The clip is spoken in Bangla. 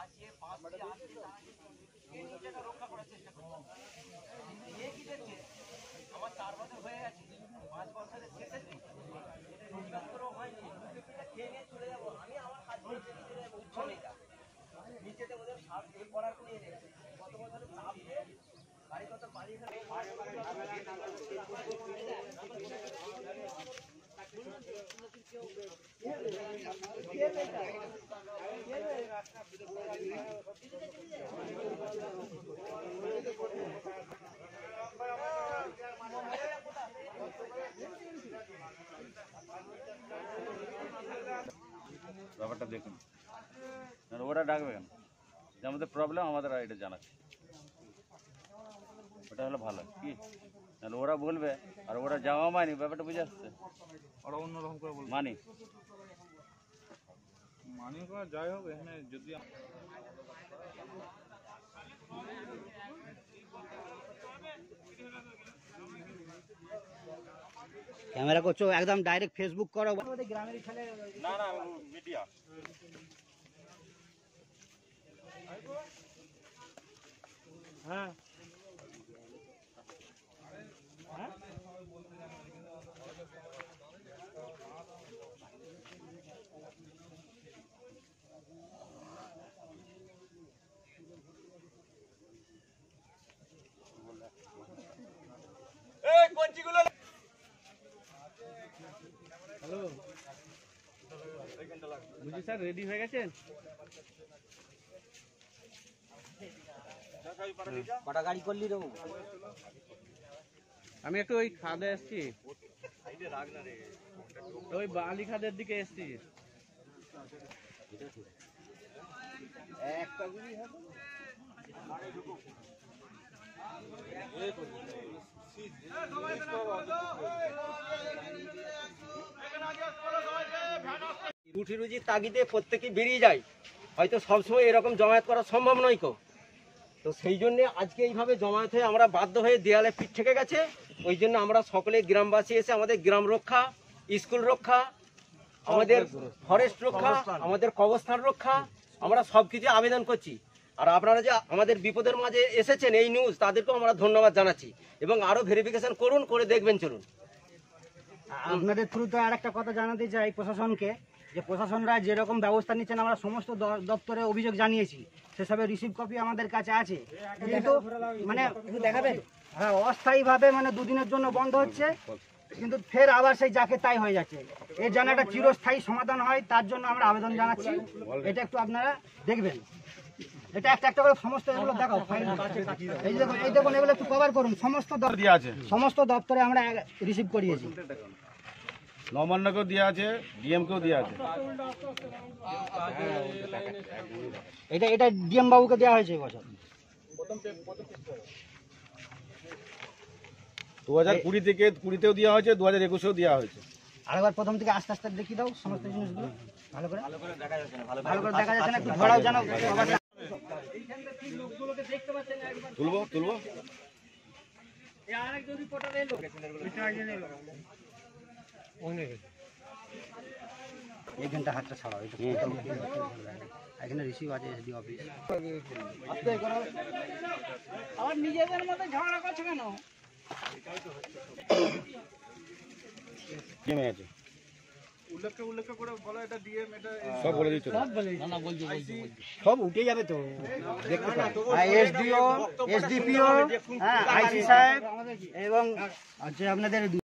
রক্ষা করার চেষ্টা করছে। কি দেখছে আমার 4 বছর হয়ে গেছে, 5 বছরের শেষে রোজগার করেও হয়নি, খেয়ে নিয়ে চলে যাবো আমি, আমার কাজ নিচেতে ওদের সাপ করার কোনো নেই। কত বছরের চাপ দিয়ে বাড়ি কত বাড়ি ব্যাপারটা দেখুন, ওরা ডাকবে কেন? যে আমাদের প্রবলেম আমাদের এটা জানাচ্ছে, ওটা হলো ভালো কি? তাহলে ওরা বলবে আর ওরা যাওয়া মানি, ব্যাপারটা বুঝে আসছে। ওরা অন্যরকম করে বলবে মানি করা যাই হোক এখানে যদি ক্যামেরা করছো একদম ডাইরেক্ট ফেসবুক করো। গ্রামের ছেলে না না মিডিয়া হ্যাঁ হ্যালো বুঝি স্যার রেডি হয়ে গেছেন? কটা গাড়ি করলি রে? আমি একটু ওই খাদে এসছি, ওই বালি খাদের দিকে এসছি। একটা গুলি হবে রুটি রুজির তাগিদে প্রত্যেকে বেরিয়ে যায়, হয়তো সবসময় এরকম জমায়েত করা সম্ভব নয় কো। তো সেই জন্য আজকে এইভাবে জমায়েত হয়ে আমরা বাধ্য হয়ে দেয়ালে পিঠ থেকে গেছে। ওই জন্য আমরা সকলে গ্রামবাসী এসে আমাদের গ্রাম রক্ষা, স্কুল রক্ষা, আমাদের ফরেস্ট রক্ষা, আমাদের কবরস্থান রক্ষা, আমরা সব কিছু আবেদন করছি। আর আপনারা যে আমাদের বিপদের মাঝে এসেছেন এই নিউজ, তাদেরকেও আমরা ধন্যবাদ জানাচ্ছি এবং আরও ভেরিফিকেশন করুন, করে দেখবেন চলুন। আপনাদের থ্রুতে আর একটা কথা জানাতে চাই প্রশাসনকে, যে প্রশাসনরা যেরকম ব্যবস্থা নিচ্ছেন আমরা সমস্ত দপ্তরে অভিযোগ জানিয়েছি, সেসবের রিসিভ কপি আমাদের কাছে আছে। কিন্তু মানে দেখাবেন, হ্যাঁ অস্থায়ীভাবে মানে দুদিনের জন্য বন্ধ হচ্ছে, কিন্তু ফের আবার সেই যাকে তাই হয়ে যাচ্ছে। এর যেন একটা চিরস্থায়ী সমাধান হয়, তার জন্য আমরা আবেদন জানাচ্ছি। এটা একটু আপনারা দেখবেন, এটা একটা একটা করে সমস্ত এগুলো দেখাও, এই দেখুন এগুলো একটু কভার করুন। সমস্ত দপ্তরে আমরা রিসিভ করিয়েছি, নবান্নকেও দেওয়া আছে, ডিএমকেও দেওয়া আছে। এটা ডিএম বাবুকে দেওয়া হয়েছে এবছর। 2020 থেকে 20তেও দেওয়া হয়েছে, 2021এও দেওয়া হয়েছে। আরেকবার প্রথম থেকে আস্তে আস্তে দেখিয়ে দাও সমস্ত জিনিসগুলো ভালো করে দেখা যাচ্ছে না, ভালো করে দেখা যাচ্ছে না, একটু ধরাও যেন। তুলবো আরেকজন রিপোর্টার এলো, এই ঘন্টা হাতটা ছাড়াও, এখানে রিসিভ আছে এসডি অফিস। আবার নিজেদের মধ্যে ঝগড়া করছে কেন? উল্লেখ করে বলা এটা ডিএম, এটা সব বলে দিচ্ছ, সব উঠে যাবে তো এসডিও, এসডিপিও, আইসি সাহেব এবং আপনাদের